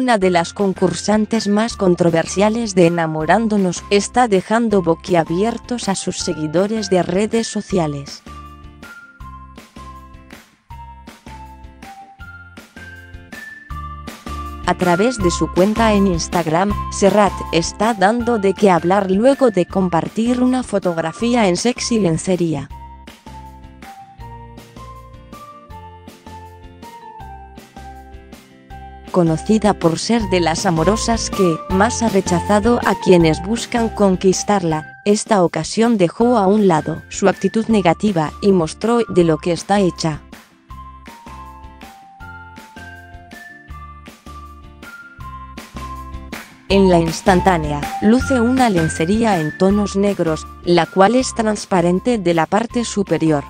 una de las concursantes más controversiales de Enamorándonos, está dejando boquiabiertos a sus seguidores de redes sociales. A través de su cuenta en Instagram, Serrat está dando de qué hablar luego de compartir una fotografía en sexy lencería. Conocida por ser de las amorosas que más ha rechazado a quienes buscan conquistarla, esta ocasión dejó a un lado su actitud negativa y mostró de lo que está hecha. En la instantánea, luce una lencería en tonos negros, la cual es transparente de la parte superior.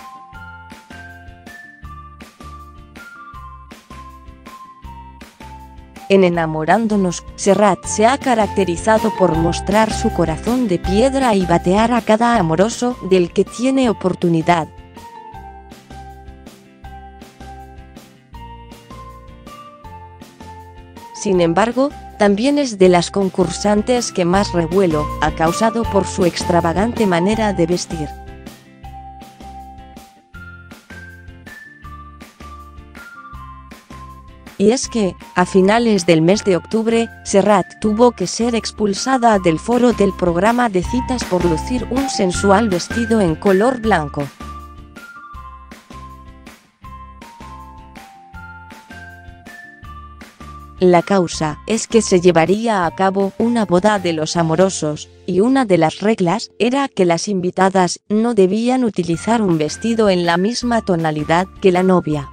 En Enamorándonos, Serrat se ha caracterizado por mostrar su corazón de piedra y batear a cada amoroso del que tiene oportunidad. Sin embargo, también es de las concursantes que más revuelo ha causado por su extravagante manera de vestir. Y es que, a finales del mes de octubre, Serrat tuvo que ser expulsada del foro del programa de citas por lucir un sensual vestido en color blanco. La causa es que se llevaría a cabo una boda de los amorosos, y una de las reglas era que las invitadas no debían utilizar un vestido en la misma tonalidad que la novia.